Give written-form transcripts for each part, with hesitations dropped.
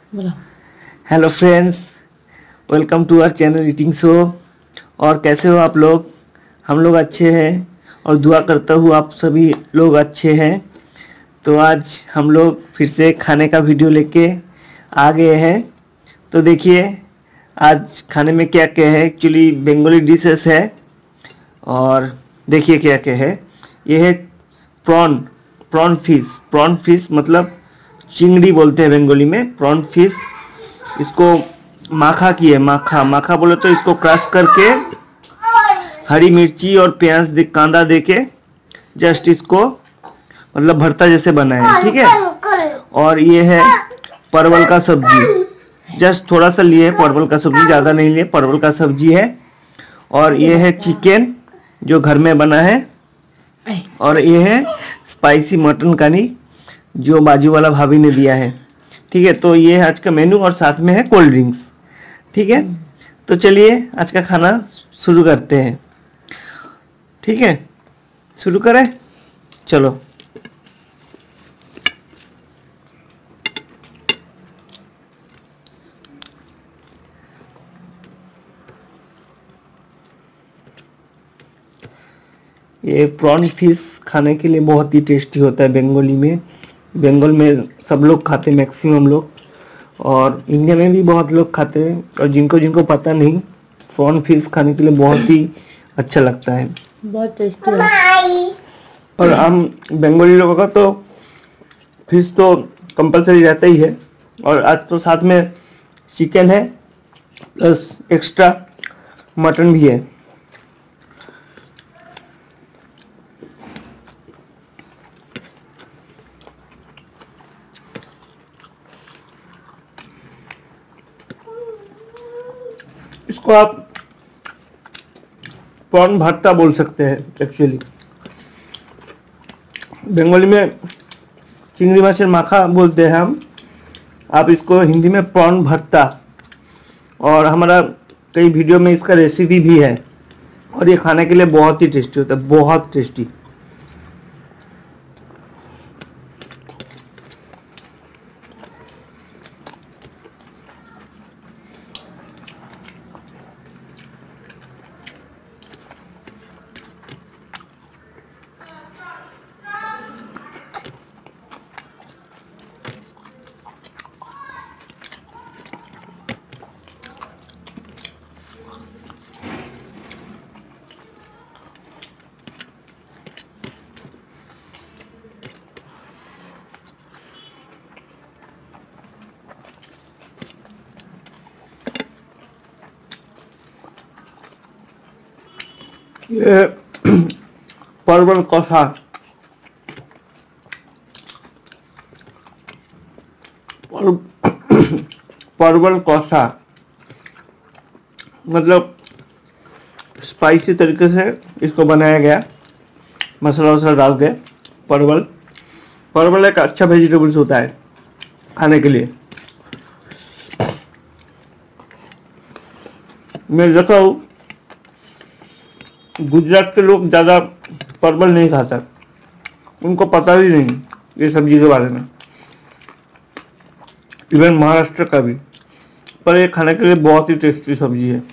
बोला। Hello friends, welcome to our channel eating show. और कैसे हो आप लोग? हम लोग अच्छे हैं और दुआ करता हूँ आप सभी लोग अच्छे हैं। तो आज हम लोग फिर से खाने का वीडियो लेके आ गए हैं। तो देखिए आज खाने में क्या क्या है। एक्चुअली बंगाली डिशेस है और देखिए क्या क्या है। ये है प्रॉन प्रॉन फिश मतलब चिंगड़ी बोलते हैं बंगाली में, प्रॉन फिश। इसको माखा की है, माखा माखा बोले तो इसको क्रश करके हरी मिर्ची और प्याज दे, कांदा दे के जस्ट इसको मतलब भरता जैसे बनाया है, ठीक है। और ये है परवल का सब्जी, जस्ट थोड़ा सा लिए परवल का सब्जी, ज़्यादा नहीं लिए, परवल का सब्जी है। और ये है चिकन जो घर में बना है। और ये है स्पाइसी मटन करी जो बाजू वाला भाभी ने दिया है, ठीक है। तो ये है आज का मेनू और साथ में है कोल्ड ड्रिंक्स, ठीक है। तो चलिए आज का खाना शुरू करते हैं, ठीक है। शुरू करें, चलो। ये प्रॉन फिश खाने के लिए बहुत ही टेस्टी होता है। बंगाली में, बंगाल में सब लोग खाते हैं, मैक्सिमम लोग। और इंडिया में भी बहुत लोग खाते हैं। और जिनको जिनको पता नहीं, प्रॉन फिश खाने के लिए बहुत ही अच्छा लगता है, बहुत टेस्टी है। और हम बंगाली लोगों का तो फिश तो कंपलसरी रहता ही है। और आज तो साथ में चिकन है प्लस एक्स्ट्रा मटन भी है। इसको आप प्रॉन भरता बोल सकते हैं एक्चुअली। बंगाली में चिंगड़ी माছের माखा बोलते हैं हम, आप इसको हिंदी में प्रॉन भरता। और हमारा कई वीडियो में इसका रेसिपी भी है। और ये खाने के लिए बहुत ही टेस्टी होता है, बहुत टेस्टी। ये परवल कौसा, परवल कौसा मतलब स्पाइसी तरीके से इसको बनाया गया, मसाला वसाला डाल के। परवल परवल एक अच्छा वेजिटेबल्स होता है खाने के लिए। मैं देखा हूँ गुजरात के लोग ज़्यादा परवल नहीं खाता, उनको पता भी नहीं ये सब्जी के बारे में। इवन महाराष्ट्र का भी। पर ये खाने के लिए बहुत ही टेस्टी सब्जी है।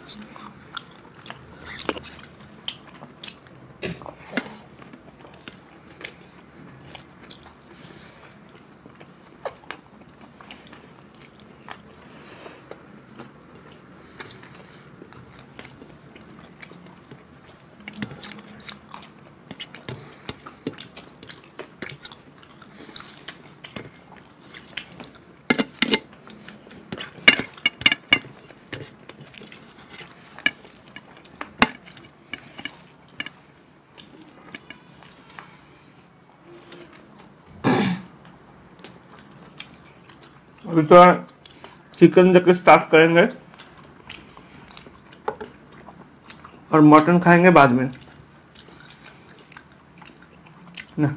अभी तो चिकन देके स्टार्ट करेंगे और मटन खाएंगे बाद में ना।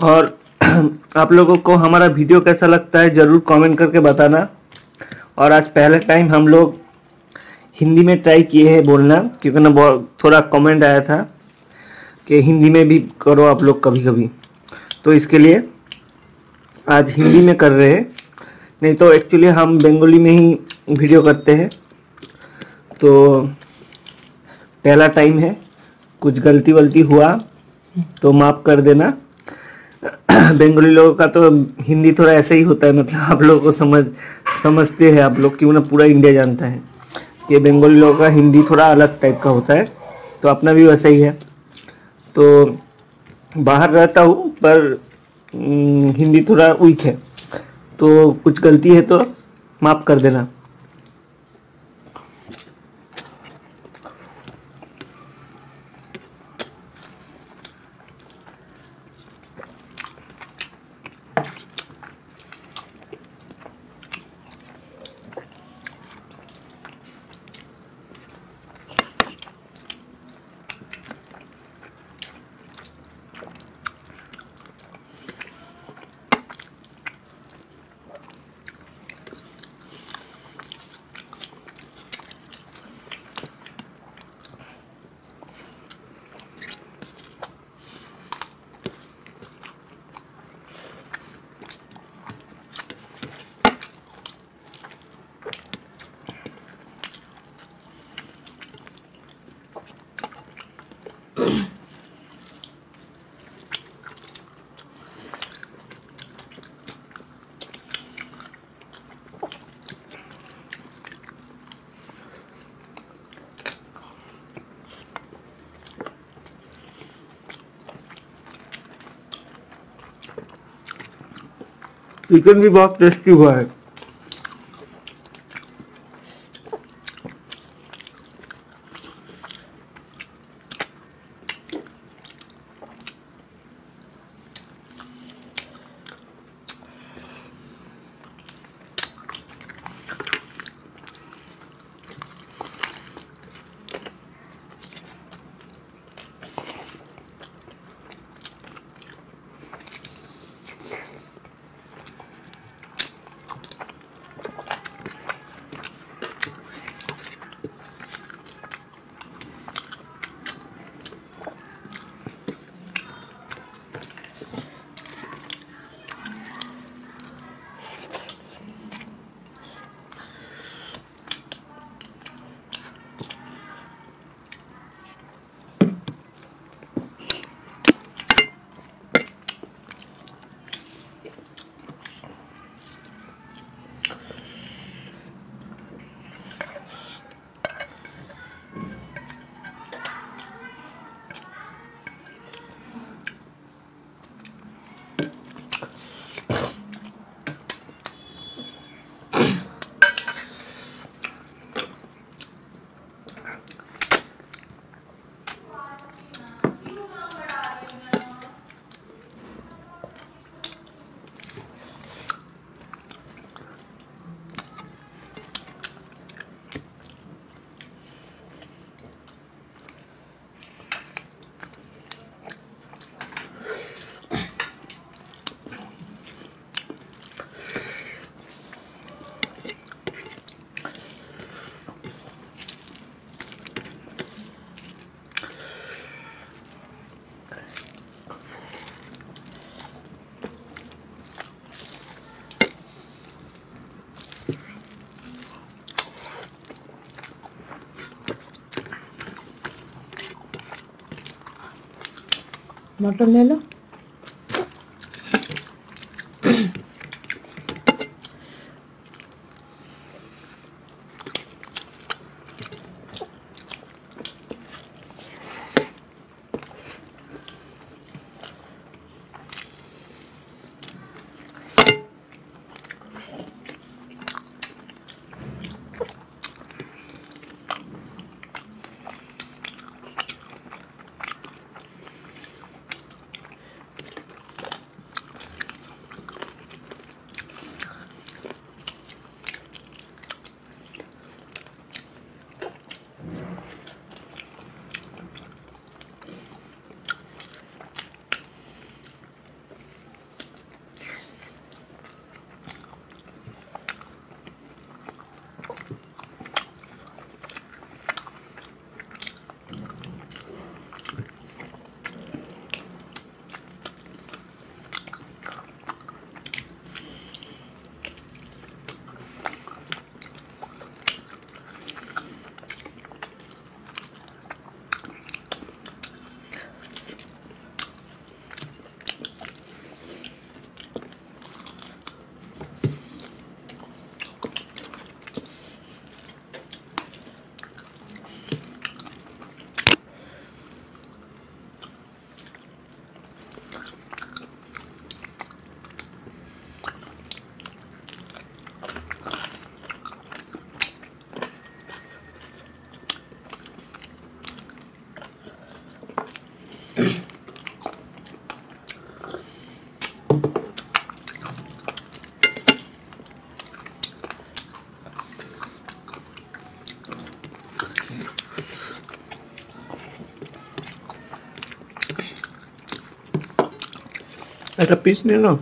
और आप लोगों को हमारा वीडियो कैसा लगता है ज़रूर कमेंट करके बताना। और आज पहले टाइम हम लोग हिंदी में ट्राई किए हैं बोलना, क्योंकि ना बहुत थोड़ा कमेंट आया था कि हिंदी में भी करो आप लोग कभी कभी, तो इसके लिए आज हिंदी में कर रहे हैं। नहीं तो एक्चुअली हम बंगाली में ही वीडियो करते हैं, तो पहला टाइम है, कुछ गलती वलती हुआ तो माफ़ कर देना। बंगाली लोगों का तो हिंदी थोड़ा ऐसे ही होता है, मतलब आप लोगों को समझते हैं आप लोग, क्यों ना पूरा इंडिया जानता है कि बंगाली लोगों का हिंदी थोड़ा अलग टाइप का होता है, तो अपना भी वैसा ही है। तो बाहर रहता हूँ पर हिंदी थोड़ा वीक है, तो कुछ गलती है तो माफ़ कर देना। चिकन भी बहुत टेस्टी हुआ है। मटन ले लो। এটা পিস নিয়ে নাও।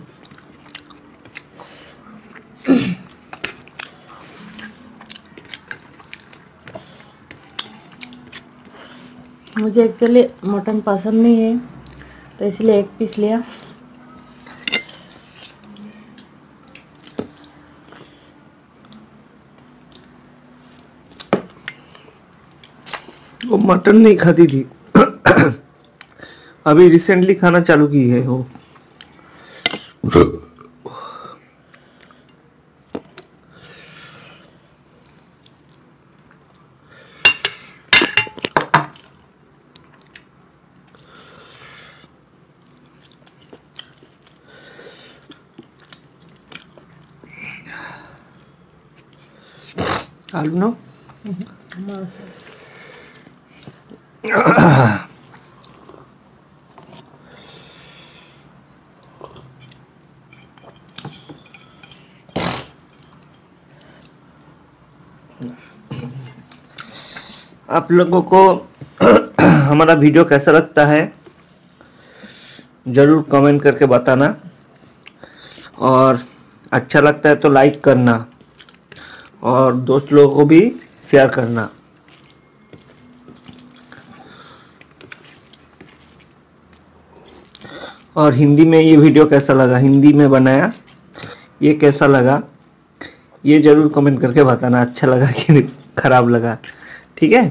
मुझे एक्चुअली मटन पसंद नहीं है, तो इसलिए एक पीस लिया। वो मटन नहीं खाती थी, अभी रिसेंटली खाना चालू की है वो। आलू ना आप लोगों को हमारा वीडियो कैसा लगता है ज़रूर कमेंट करके बताना, और अच्छा लगता है तो लाइक करना और दोस्त लोगों को भी शेयर करना। और हिंदी में ये वीडियो कैसा लगा, हिंदी में बनाया ये कैसा लगा, ये ज़रूर कमेंट करके बताना, अच्छा लगा कि खराब लगा। ठीक है।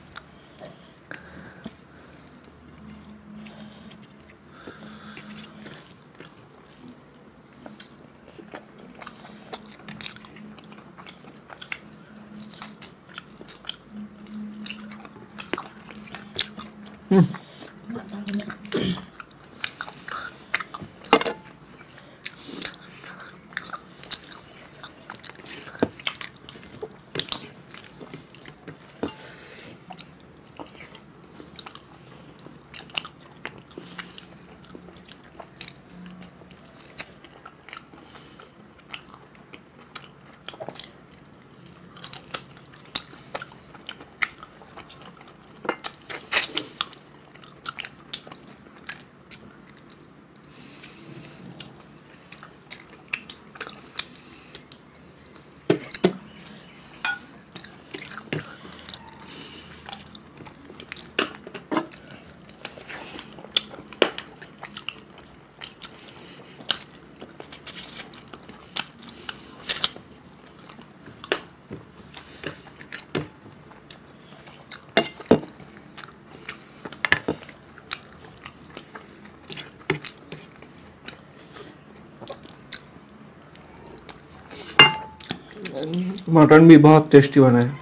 मटन भी बहुत टेस्टी बना है।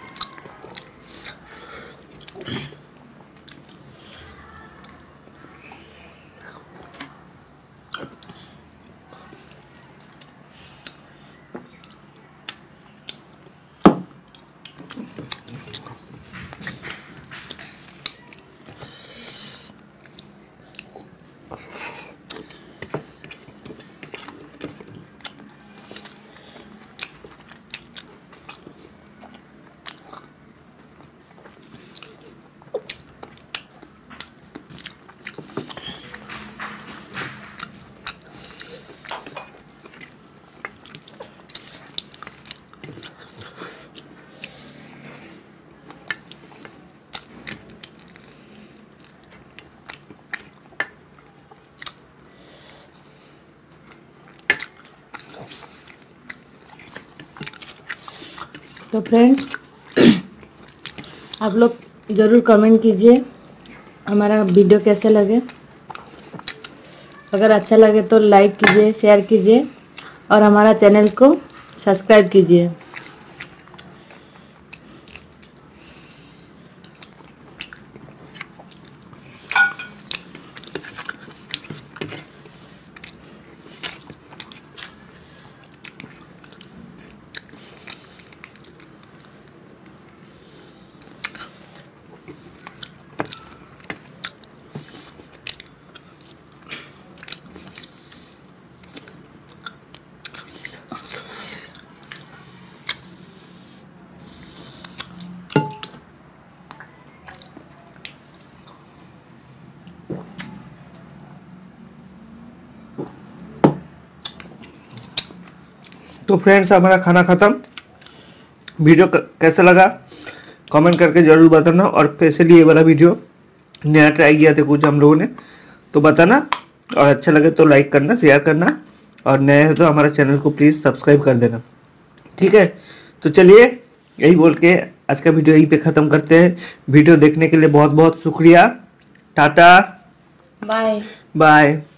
तो फ्रेंड्स, आप लोग ज़रूर कमेंट कीजिए हमारा वीडियो कैसे लगे। अगर अच्छा लगे तो लाइक कीजिए, शेयर कीजिए और हमारा चैनल को सब्सक्राइब कीजिए। तो फ्रेंड्स हमारा खाना खत्म। वीडियो कैसा लगा कमेंट करके जरूर बताना, और स्पेशली ये वाला वीडियो नया ट्राई किया था कुछ हम लोगों ने, तो बताना, और अच्छा लगे तो लाइक करना, शेयर करना, और नए है तो हमारा चैनल को प्लीज़ सब्सक्राइब कर देना। ठीक है, तो चलिए यही बोल के आज का वीडियो यहीं पे ख़त्म करते हैं। वीडियो देखने के लिए बहुत बहुत शुक्रिया। Tata bye. बाय।